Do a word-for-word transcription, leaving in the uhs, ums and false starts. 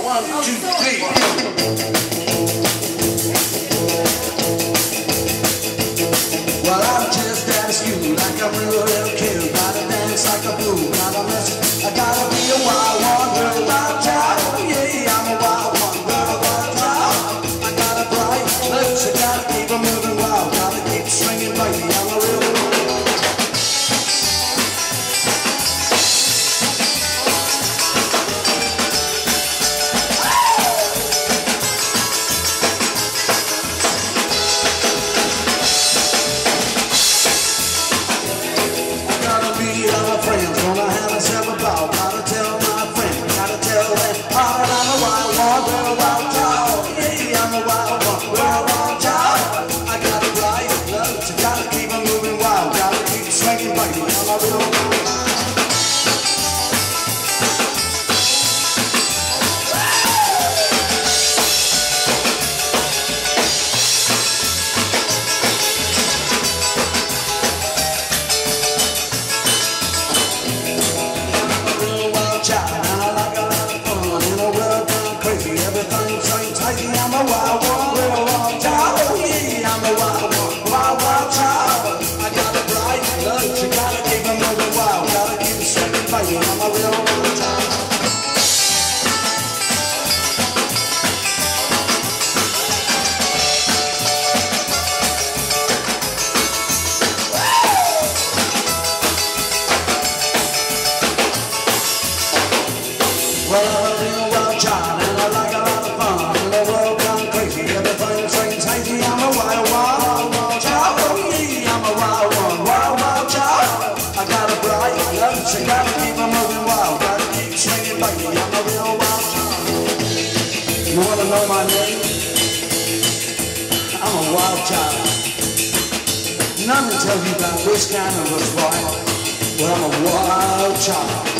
One, two, three. Well, I'm just out of school, like a real little kid. Gotta dance like a fool, gotta miss. I gotta be a wild one, girl, wild child. Yeah, I'm a wild one, girl, wild child. I got a bright lips, I gotta keep 'em moving wild. Gotta keep swinging, baby, I'm a real one. Well, I'm a real wild child and I like a lot of fun. And the world gone crazy, everything seems hazy. I'm a wild, wild, wild child. Oh yeah, I'm a wild one, wild, wild child. I got a bright love, so gotta keep 'em moving wild. Gotta keep swinging, baby, I'm a real wild child. You wanna know my name? I'm a wild child. None to tell you about which kind of a boy, but I'm a wild child.